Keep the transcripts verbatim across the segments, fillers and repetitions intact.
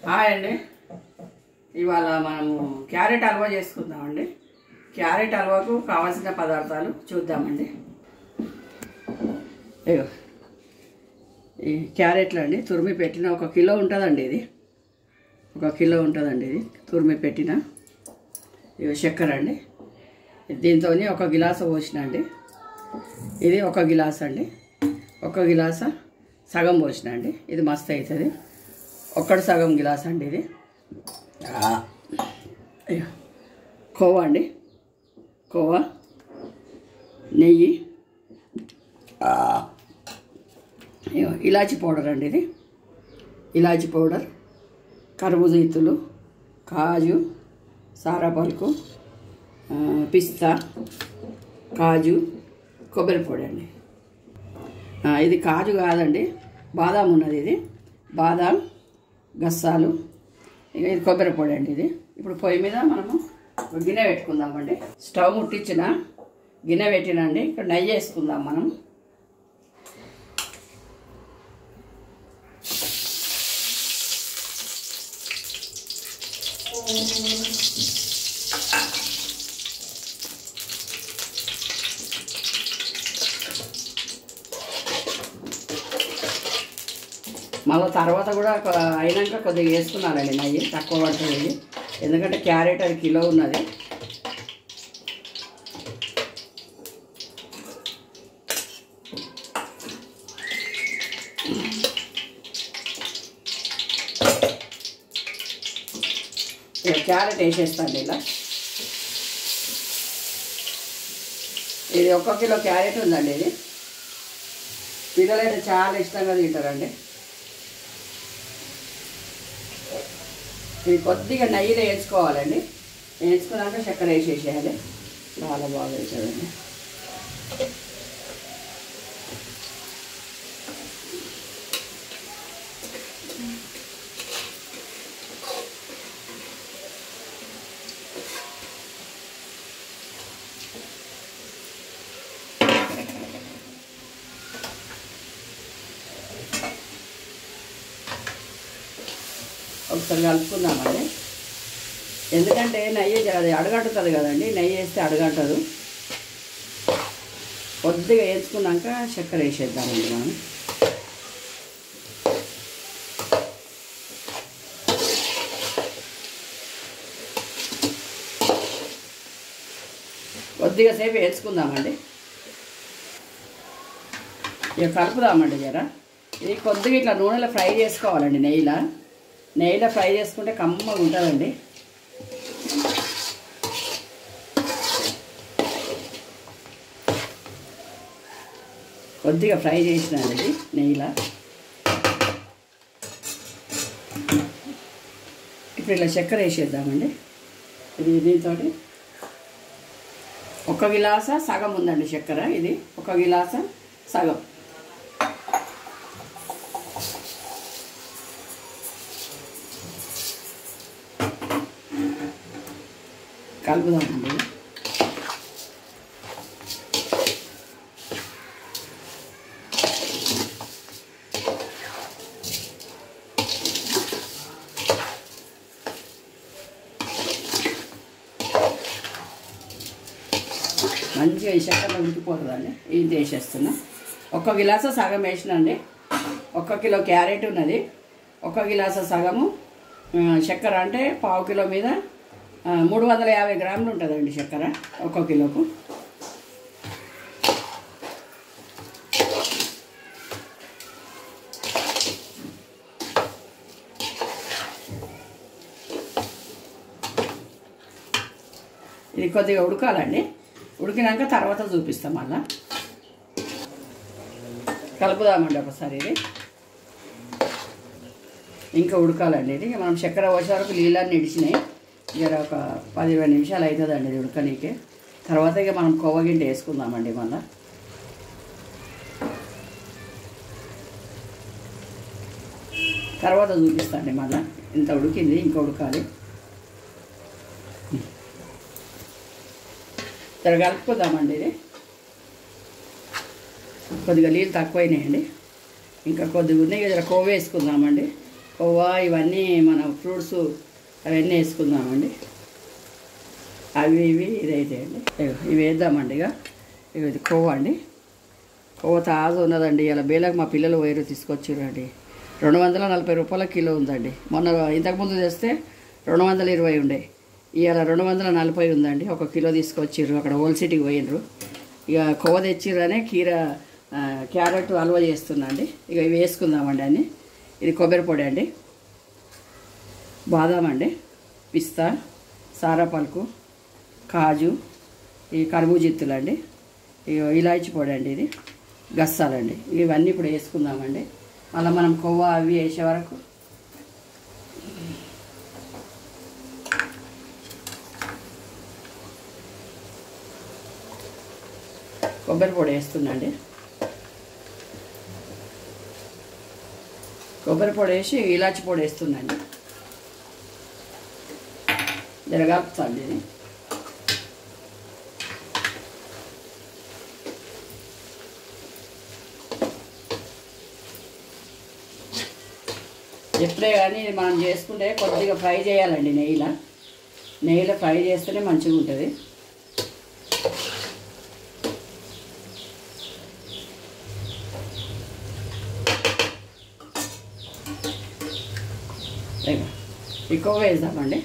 Hi అండి. ఇవాళ మనము క్యారెట్ హల్వా చేసుకుందామండి. క్యారెట్ హల్వాకు కావాల్సిన పదార్థాలు చూద్దామండి. ఇగో ఈ క్యారెట్లు అండి తురిమి పెట్టిన ఒక కిలో ఉంటుందండి. ఇది ఒక కిలో ఉంటుందండి. ఇది తురిమి పెట్టిన ఇగో చక్కెర అండి. దీంతో ఒక గిలాసు పోసిన అండి. ఇది ఒక గిలాస్ అండి. ఒక గిలాస సగం పోసిన అండి. ఇది మస్తు అవుతుంది. ఒక్కటి సగం గిలాస్ అండి. ఇది కోవా అండి. కోవా, నెయ్యి, ఇలాచీ పౌడర్ అండి. ఇది ఇలాచీ పౌడర్, కర్బూజా ఇత్తులు, కాజు, సారాపలుకు, పిస్తా, కాజు, కొబ్బరి పొడి అండి. ఇది కాజు కాదండి, బాదాం ఉన్నది. ఇది బాదాం, గస్సాలు, ఇక ఇది కొబ్బరి పొడి అండి. ఇది ఇప్పుడు పొయ్యి మీద మనము గిన్నె పెట్టుకుందామండి. స్టవ్ ముట్టించిన గిన్నె పెట్టినండి. ఇక్కడ నెయ్యి వేసుకుందాం మనం. మళ్ళీ తర్వాత కూడా అయినాక కొద్దిగా వేసుకున్నానండి నెయ్యి. తక్కువ పడుతుంది ఎందుకంటే క్యారెట్ అది కిలో ఉన్నది. క్యారెట్ వేసేస్తాను ఇలా. ఇది ఒక్క కిలో క్యారెట్ ఉందండి. ఇది పిల్లలైతే చాలా ఇష్టంగా తింటారండి. ఇది కొద్దిగా నెయ్యిలో వేయించుకోవాలండి. వేయించుకున్నాక చక్కెర వేసేసేయాలి. చాలా బాగా వేసాడండి. ఒకసారి కలుపుకుందామండి. ఎందుకంటే నెయ్యి అది అడగంటుతుంది కదండి. నెయ్యి వేస్తే అడగంటదు. కొద్దిగా వేసుకున్నాక చక్కెర వేసేద్దామండి మనం. కొద్దిగా సేపు వేసుకుందామండి. ఇక కలుపుదామండి జర. ఇది కొద్దిగా ఇట్లా నూనెలో ఫ్రై చేసుకోవాలండి. నెయ్యిలో నెయ్యిలో ఫ్రై చేసుకుంటే కమ్మగా ఉంటుందండి. కొద్దిగా ఫ్రై చేసినండి నెయ్యిలో. ఇప్పుడు ఇలా చక్కెర వేసేద్దామండి. ఇది దీంతో ఒక గిలాస సగం ఉందండి చక్కెర. ఇది ఒక గిలాస సగం. కలుపుదామండి. మంచిగా ఈ చక్కెరలో ఉడికిపోతుందండి. ఇది వేసేస్తున్నా. ఒక్క గిలాస సగం వేసినండి. ఒక్క కిలో క్యారెట్ ఉన్నది. ఒక్క గిలాస సగము చక్కెర అంటే పావు కిలో మీద మూడు వందల యాభై గ్రాములు ఉంటుందండి చక్కెర ఒక్క కిలోకు. ఇది కొద్దిగా ఉడకాలండి. ఉడికినాక తర్వాత చూపిస్తాం. మళ్ళా కలుపుదామండి ఒకసారి. ఇది ఇంకా ఉడకాలండి. ఇది మనం చక్కెర పోసే వరకు నీళ్ళన్నీ ఇడిచినాయి. జర ఒక పది ఇరవై నిమిషాలు అవుతుందండి ఇది ఉడకనీకే. తర్వాత ఇక మనం కొవ్వగింట వేసుకుందామండి. మళ్ళా తర్వాత చూపిస్తాండి. మళ్ళీ ఇంత ఉడికింది, ఇంకా ఉడకాలి. జర కలుపుకుందామండి. ఇది కొద్దిగా నీళ్ళు తక్కువైనాయండి. ఇంకా కొద్దిగా ఉన్నాయి. జర కొవ్వు వేసుకుందామండి. కోవా ఇవన్నీ మన ఫ్రూట్స్ అవన్నీ వేసుకుందామండి. అవి ఇవి ఇదైతే అండి ఇవి వేద్దామండి. ఇక ఇవి ఇది కోవా అండి. కోవా తాజా ఉన్నదండి. ఇలా బేలకు మా పిల్లలు వైరు తీసుకొచ్చారండి. రెండు వందల నలభై రూపాయల కిలో ఉందండి. మొన్న ఇంతకుముందు తెస్తే రెండు వందల ఇరవై ఉండే, ఇవాళ రెండు వందల నలభై ఉందండి. ఒక కిలో తీసుకొచ్చిర్రు. అక్కడ హోల్ సిటీకి పోయినరు. ఇక కోవ తెచ్చిర్రనే కీర క్యారెట్ హల్వా చేస్తున్నా అండి. ఇక ఇవి వేసుకుందామండి అన్నీ. ఇది కొబ్బరి పొడి అండి, బాదాం అండి, పిస్తా, సారాపలుకు, కాజు, ఈ కర్బూజిత్తులు అండి, ఇక ఇలాచి పొడి అండి, ఇది గస్సాలండి. ఇవన్నీ ఇప్పుడు వేసుకుందామండి. మళ్ళీ మనం కొవ్వ అవి వేసే వరకు కొబ్బరి పొడి వేస్తుందండి. కొబ్బరి పొడి వేసి ఇలాచి పొడి వేస్తుందండి. జరగాపుతాండి ఇది. ఎప్పుడే కానీ మనం చేసుకుంటే కొద్దిగా ఫ్రై చేయాలండి. నెయ్యిలో నెయ్యిలో ఫ్రై చేస్తేనే మంచిగా ఉంటుంది. ఎక్కువ వేద్దామండి.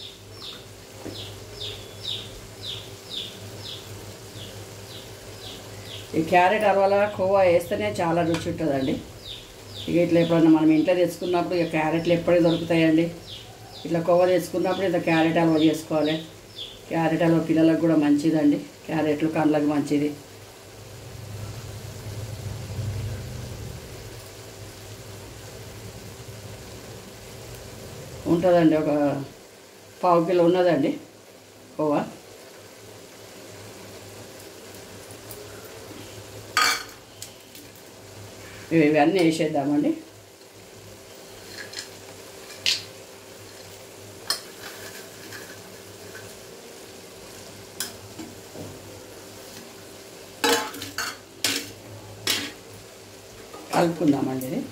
ఈ క్యారెట్ హల్వాలో కోవా వేస్తేనే చాలా రుచి ఉంటుందండి. ఇక ఇట్లా ఎప్పుడన్నా మనం ఇంట్లో తెచ్చుకున్నప్పుడు ఇక క్యారెట్లు ఎప్పుడే దొరుకుతాయండి. ఇట్లా కోవా తెచ్చుకున్నప్పుడు ఇట్లా క్యారెట్ హల్వా చేసుకోవాలి. క్యారెట్ హల్వా పిల్లలకు కూడా మంచిదండి. క్యారెట్లు కళ్ళకు మంచిది. ఉంటుందండి. ఒక పావు కిలో ఉన్నదండి కోవా. ఇవన్నీ వేసేద్దామండి. కలుపుకుందామండి. ఇది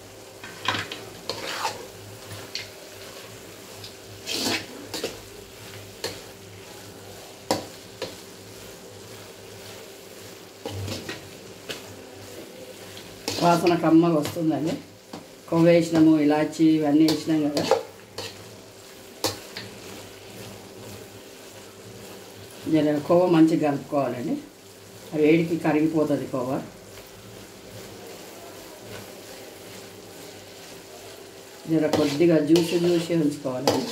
వాసన కమ్మగా వస్తుందండి. కొవ్వ వేసినాము, ఇలాచి ఇవన్నీ వేసినాం కదా. జర కొవ్వ మంచిగా కలుపుకోవాలండి. ఆ వేడికి కరిగిపోతుంది కొవ్వ. జర కొద్దిగా జ్యూసి జ్యూసి ఉంచుకోవాలండి.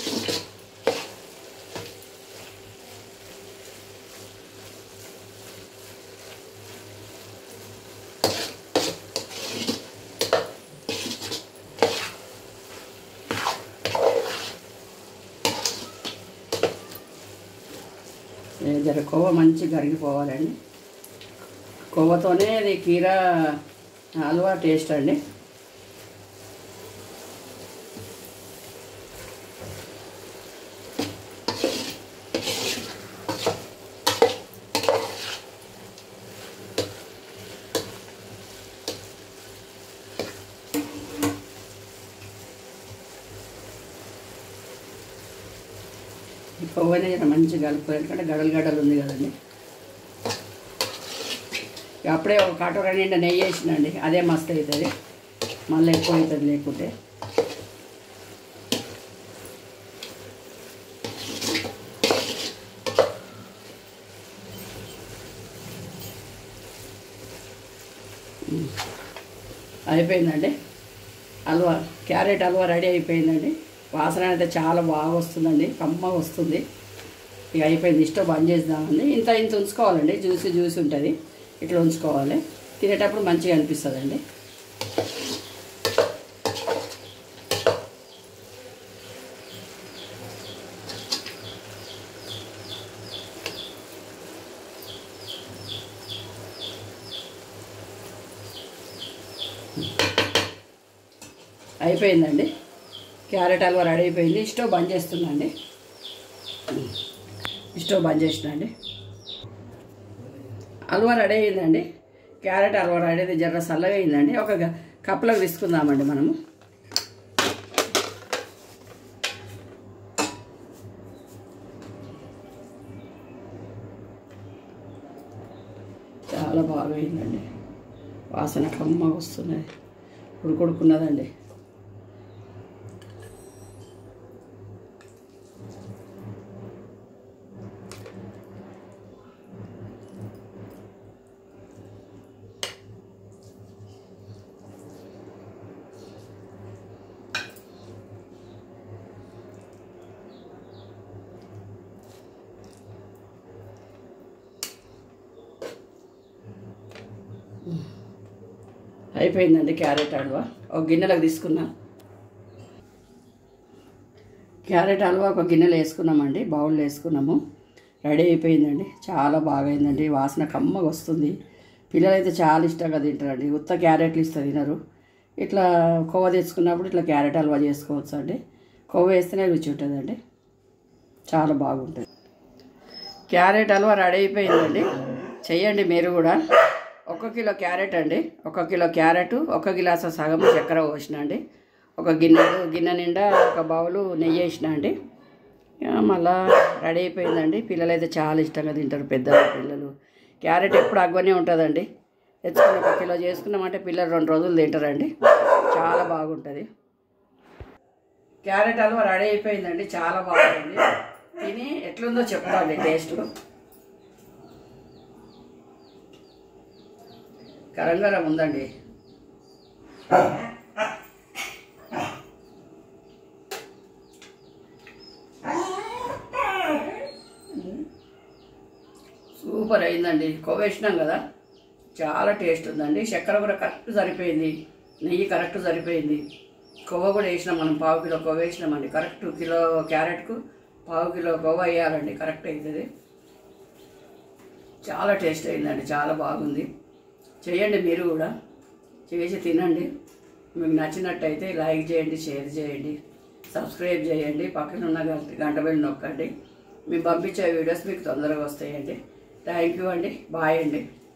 జర కొవ్వ మంచిగా కరిగిపోవాలండి. కొవ్వతోనే ఇది కీర హల్వా టేస్ట్ అండి. ఈ కొవ్వనే మంచిగా కలుపుకోవాలి. ఎందుకంటే గడలు గడలు ఉంది కదండి. అప్పుడే ఒక కటోర నిండా నెయ్యి వేసినండి. అదే మస్తు అవుతుంది. మళ్ళీ ఎక్కువ అవుతుంది లేకుంటే. అయిపోయిందండి హల్వా. క్యారెట్ హల్వా రెడీ అయిపోయిందండి. వాసన అయితే చాలా బాగా వస్తుందండి. కమ్మగా వస్తుంది. ఇక అయిపోయింది. ఇష్టం బంద్ చేద్దామండి. ఇంత ఇంత ఉంచుకోవాలండి. జ్యూసీ జ్యూసీ ఉంటుంది. ఇట్లా ఉంచుకోవాలి. తినేటప్పుడు మంచిగా అనిపిస్తుందండి. అయిపోయిందండి. క్యారెట్ హల్వా రెడీ అయిపోయింది. స్టవ్ బంద్ చేస్తున్నాండి. స్టవ్ బంద్ చేసినండి. హల్వా రెడీ అయిందండి. క్యారెట్ హల్వా రెడీ అయితే జర్ర చల్లగా అయిందండి. ఒక కప్పులోకి తీసుకుందామండి మనము. చాలా బాగా అయిందండి. వాసన కమ్మగా వస్తున్నాయి. ఉడుకుడుకున్నదండి. అయిపోయిందండి క్యారెట్ హల్వా. ఒక గిన్నెలకు తీసుకున్నా. క్యారెట్ హల్వా ఒక గిన్నెలో వేసుకున్నామండి, బౌల్లో వేసుకున్నాము. రెడీ అయిపోయిందండి. చాలా బాగా అయిందండి. వాసన కమ్మగా వస్తుంది. పిల్లలైతే చాలా ఇష్టంగా తింటారండి. ఉత్త క్యారెట్లు ఇస్తే తినరు. ఇట్లా కొవ్వ తెచ్చుకున్నప్పుడు ఇట్లా క్యారెట్ హల్వా చేసుకోవచ్చు అండి. కొవ్వ వేస్తేనే రుచి ఉంటుందండి. చాలా బాగుంటుంది. క్యారెట్ హల్వా రెడీ అయిపోయిందండి. చెయ్యండి మీరు కూడా. ఒక కిలో క్యారెట్ అండి. ఒక కిలో క్యారెట్, ఒక గిలాస సగం చక్కెర పోసిన అండి. ఒక గిన్నె గిన్నె నిండా ఒక బౌలు నెయ్యి వేసిన అండి. మళ్ళా రెడీ అయిపోయిందండి. పిల్లలు అయితే చాలా ఇష్టంగా తింటారు. పెద్ద పిల్లలు క్యారెట్ ఎప్పుడు అగ్గనే ఉంటుందండి. తెచ్చుకుని ఒక కిలో చేసుకున్నామంటే పిల్లలు రెండు రోజులు తింటారండి. చాలా బాగుంటుంది. క్యారెట్ హల్వా రెడీ అయిపోయిందండి. చాలా బాగుంది. తిని ఎట్లుందో చెప్తాండి టేస్ట్. గరం ఉందండి. సూపర్ అయిందండి. కొవ్వ వేసినాం కదా, చాలా టేస్ట్ ఉందండి. చక్కెర కూడా కరెక్ట్ సరిపోయింది. నెయ్యి కరెక్ట్ సరిపోయింది. కొవ్వ కూడా వేసినాం మనం. పావు కిలో కొవ్వ వేసినామండి. కరెక్ట్ కిలో క్యారెట్కు పావు కిలో కొవ్వ వేయాలండి. కరెక్ట్ అవుతుంది. చాలా టేస్ట్ అయిందండి. చాలా బాగుంది. చేయండి మీరు కూడా. చేసి తినండి. మీకు నచ్చినట్టయితే లైక్ చేయండి, షేర్ చేయండి, సబ్స్క్రైబ్ చేయండి. పక్కన ఉన్న గంట బెల్ నొక్కండి. మేము పంపించే వీడియోస్ మీకు తొందరగా వస్తాయండి. థ్యాంక్ యూ అండి. బాయ్ అండి.